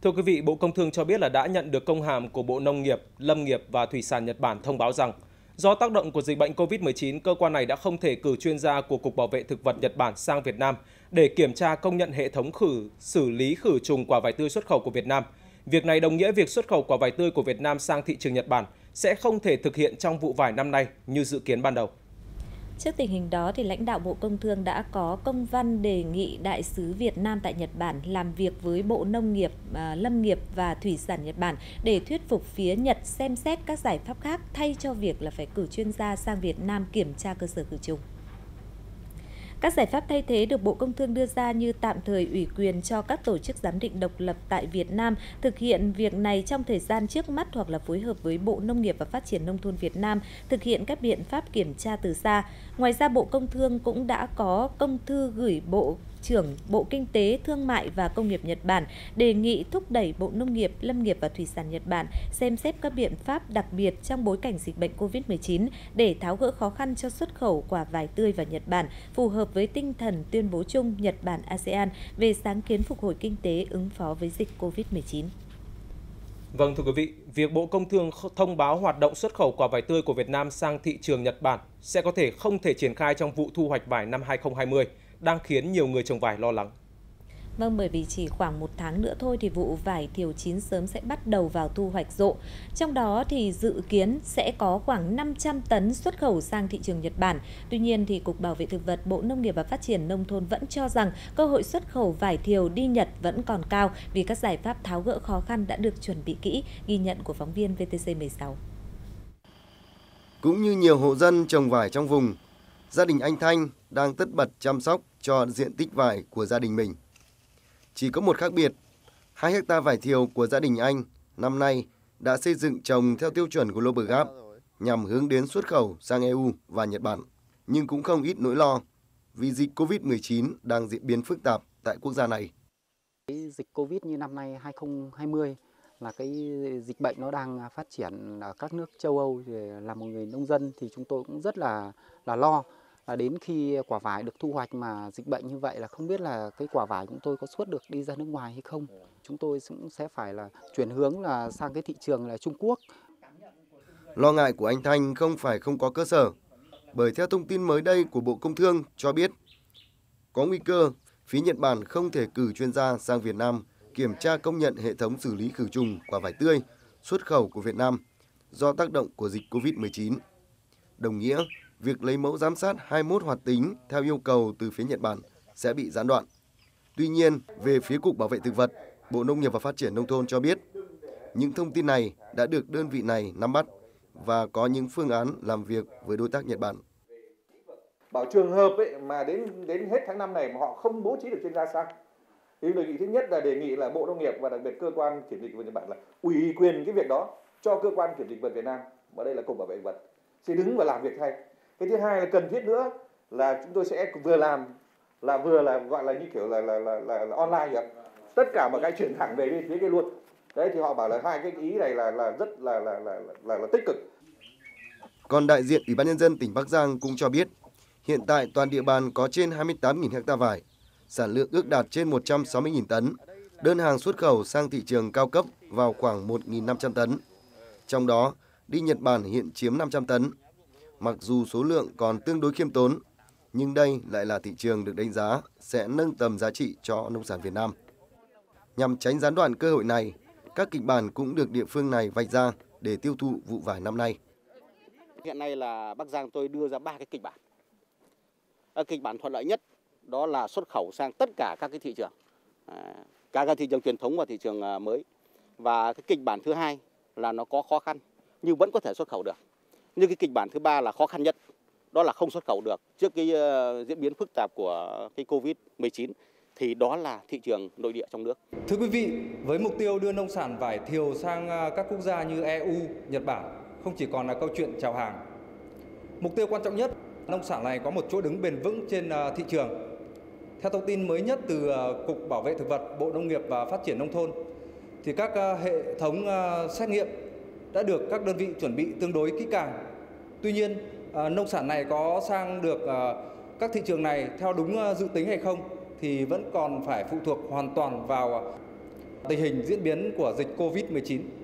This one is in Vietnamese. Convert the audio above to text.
Thưa quý vị, Bộ Công Thương cho biết là đã nhận được công hàm của Bộ Nông nghiệp, Lâm nghiệp và Thủy sản Nhật Bản thông báo rằng do tác động của dịch bệnh COVID-19, cơ quan này đã không thể cử chuyên gia của Cục Bảo vệ Thực vật Nhật Bản sang Việt Nam để kiểm tra công nhận hệ thống xử lý khử trùng quả vải tươi xuất khẩu của Việt Nam. Việc này đồng nghĩa việc xuất khẩu quả vải tươi của Việt Nam sang thị trường Nhật Bản sẽ không thể thực hiện trong vụ vải năm nay như dự kiến ban đầu. Trước tình hình đó, lãnh đạo Bộ Công Thương đã có công văn đề nghị Đại sứ Việt Nam tại Nhật Bản làm việc với Bộ Nông nghiệp, Lâm nghiệp và Thủy sản Nhật Bản để thuyết phục phía Nhật xem xét các giải pháp khác thay cho việc là phải cử chuyên gia sang Việt Nam kiểm tra cơ sở khử trùng. Các giải pháp thay thế được Bộ Công Thương đưa ra như tạm thời ủy quyền cho các tổ chức giám định độc lập tại Việt Nam thực hiện việc này trong thời gian trước mắt hoặc là phối hợp với Bộ Nông nghiệp và Phát triển Nông thôn Việt Nam thực hiện các biện pháp kiểm tra từ xa. Ngoài ra, Bộ Công Thương cũng đã có công thư gửi Bộ trưởng Bộ Kinh tế, Thương mại và Công nghiệp Nhật Bản đề nghị thúc đẩy Bộ Nông nghiệp, Lâm nghiệp và Thủy sản Nhật Bản xem xét các biện pháp đặc biệt trong bối cảnh dịch bệnh COVID-19 để tháo gỡ khó khăn cho xuất khẩu quả vải tươi vào Nhật Bản, phù hợp với tinh thần tuyên bố chung Nhật Bản-ASEAN về sáng kiến phục hồi kinh tế ứng phó với dịch COVID-19. Vâng, thưa quý vị, việc Bộ Công Thương thông báo hoạt động xuất khẩu quả vải tươi của Việt Nam sang thị trường Nhật Bản sẽ có thể không thể triển khai trong vụ thu hoạch vải năm 2020, đang khiến nhiều người trồng vải lo lắng. Vâng, bởi vì chỉ khoảng 1 tháng nữa thôi thì vụ vải thiều chín sớm sẽ bắt đầu vào thu hoạch rộ. Trong đó thì dự kiến sẽ có khoảng 500 tấn xuất khẩu sang thị trường Nhật Bản. Tuy nhiên thì Cục Bảo vệ Thực vật, Bộ Nông nghiệp và Phát triển Nông thôn vẫn cho rằng cơ hội xuất khẩu vải thiều đi Nhật vẫn còn cao vì các giải pháp tháo gỡ khó khăn đã được chuẩn bị kỹ, ghi nhận của phóng viên VTC16. Cũng như nhiều hộ dân trồng vải trong vùng, gia đình anh Thanh đang tất bật chăm sóc cho diện tích vải của gia đình mình. Chỉ có một khác biệt, 2 hecta vải thiều của gia đình anh năm nay đã xây dựng trồng theo tiêu chuẩn Global Gap nhằm hướng đến xuất khẩu sang EU và Nhật Bản. Nhưng cũng không ít nỗi lo vì dịch COVID-19 đang diễn biến phức tạp tại quốc gia này. Dịch Covid như năm nay 2020 là cái dịch bệnh nó đang phát triển ở các nước châu Âu, thì là một người nông dân thì chúng tôi cũng rất là lo. Là đến khi quả vải được thu hoạch mà dịch bệnh như vậy là không biết là cái quả vải chúng tôi có xuất được đi ra nước ngoài hay không. Chúng tôi cũng sẽ phải là chuyển hướng là sang cái thị trường là Trung Quốc. Lo ngại của anh Thanh không phải không có cơ sở, bởi theo thông tin mới đây của Bộ Công Thương cho biết có nguy cơ phía Nhật Bản không thể cử chuyên gia sang Việt Nam kiểm tra công nhận hệ thống xử lý khử trùng quả vải tươi xuất khẩu của Việt Nam do tác động của dịch COVID-19. Đồng nghĩa, việc lấy mẫu giám sát 21 hoạt tính theo yêu cầu từ phía Nhật Bản sẽ bị gián đoạn. Tuy nhiên, về phía Cục Bảo vệ Thực vật, Bộ Nông nghiệp và Phát triển Nông thôn cho biết, những thông tin này đã được đơn vị này nắm bắt và có những phương án làm việc với đối tác Nhật Bản. Bảo trường hợp mà đến hết tháng 5 này mà họ không bố trí được chuyên gia sang, thì đề nghị thứ nhất là đề nghị là Bộ Nông nghiệp và đặc biệt cơ quan kiểm dịch vật Nhật Bản là ủy quyền cái việc đó cho cơ quan kiểm dịch vật Việt Nam, và đây là Cục Bảo vệ Thực vật, sẽ đứng và làm việc thay. Cái thứ hai là cần thiết nữa là chúng tôi sẽ vừa làm là vừa là gọi là như kiểu là online vậy, tất cả mọi cái chuyển thẳng về bên phía kia luôn. Đấy thì họ bảo là hai cái ý này là rất là tích cực. Còn đại diện Ủy ban Nhân dân tỉnh Bắc Giang cũng cho biết, hiện tại toàn địa bàn có trên 28.000 ha vải, sản lượng ước đạt trên 160.000 tấn, đơn hàng xuất khẩu sang thị trường cao cấp vào khoảng 1.500 tấn. Trong đó, đi Nhật Bản hiện chiếm 500 tấn. Mặc dù số lượng còn tương đối khiêm tốn, nhưng đây lại là thị trường được đánh giá sẽ nâng tầm giá trị cho nông sản Việt Nam. Nhằm tránh gián đoạn cơ hội này, các kịch bản cũng được địa phương này vạch ra để tiêu thụ vụ vải năm nay. Hiện nay là Bắc Giang tôi đưa ra 3 cái kịch bản. Kịch bản thuận lợi nhất đó là xuất khẩu sang tất cả các cái thị trường, cả các thị trường truyền thống và thị trường mới. Và cái kịch bản thứ hai là nó có khó khăn nhưng vẫn có thể xuất khẩu được. Nhưng cái kịch bản thứ ba là khó khăn nhất, đó là không xuất khẩu được trước cái diễn biến phức tạp của cái Covid-19, thì đó là thị trường nội địa trong nước. Thưa quý vị, với mục tiêu đưa nông sản vải thiều sang các quốc gia như EU, Nhật Bản không chỉ còn là câu chuyện chào hàng. Mục tiêu quan trọng nhất, nông sản này có một chỗ đứng bền vững trên thị trường. Theo thông tin mới nhất từ Cục Bảo vệ Thực vật, Bộ Nông nghiệp và Phát triển Nông thôn, thì các hệ thống xét nghiệm đã được các đơn vị chuẩn bị tương đối kỹ càng. Tuy nhiên, nông sản này có sang được các thị trường này theo đúng dự tính hay không thì vẫn còn phải phụ thuộc hoàn toàn vào tình hình diễn biến của dịch Covid-19.